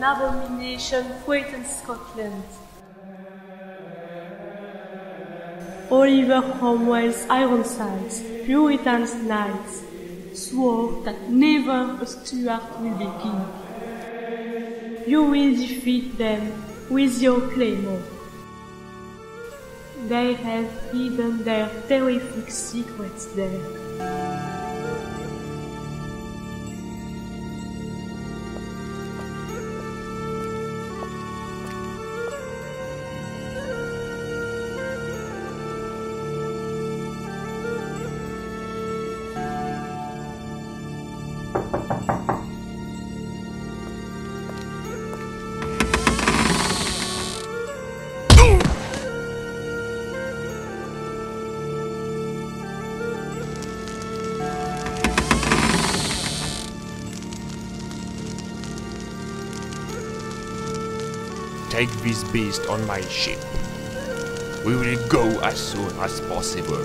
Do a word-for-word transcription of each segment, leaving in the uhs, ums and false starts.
an abomination threatens Scotland. Oliver Cromwell's Ironsides, Puritan's knights, swore that never a Stuart will be king. You will defeat them with your claymore. They have hidden their terrific secrets there. Take this beast on my ship. We will go as soon as possible.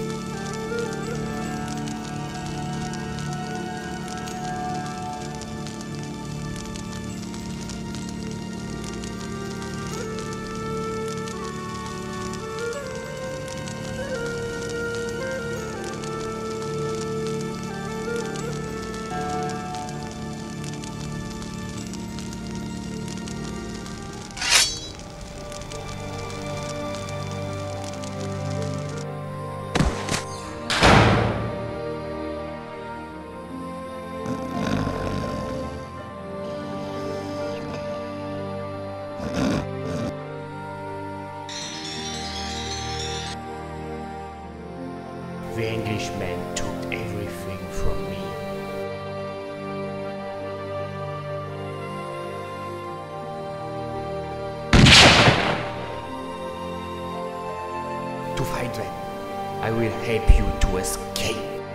The Englishmen took everything from me. To fight them, I will help you to escape.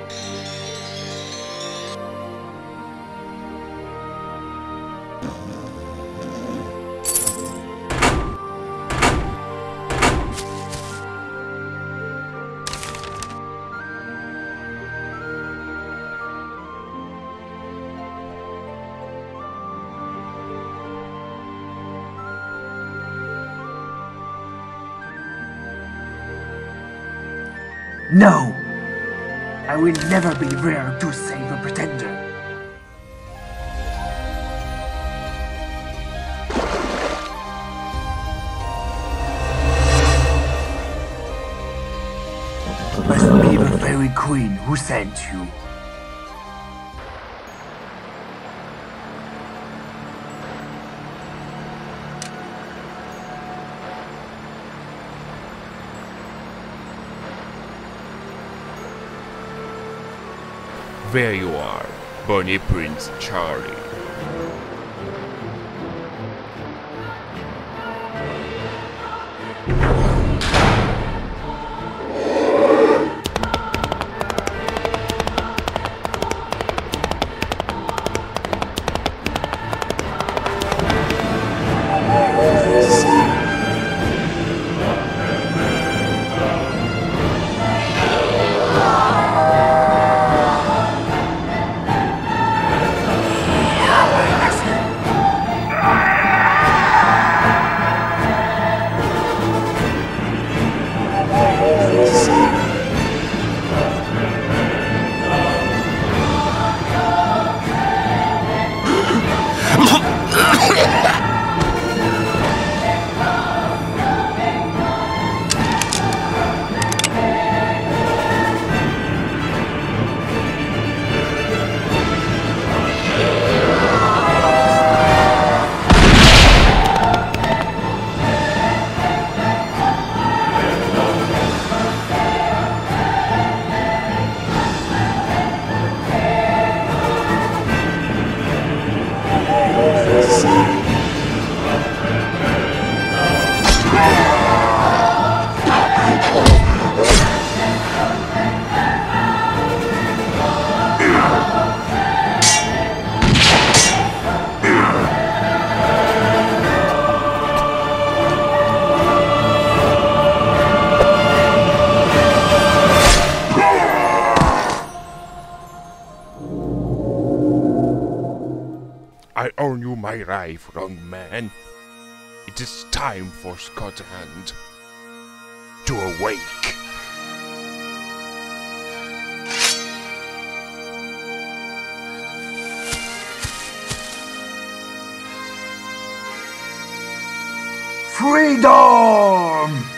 No! I will never be there to save a pretender. It must be the Fairy Queen who sent you. There you are, Bonnie Prince Charlie. return you my life, young man. It is time for Scotland to awake. Freedom!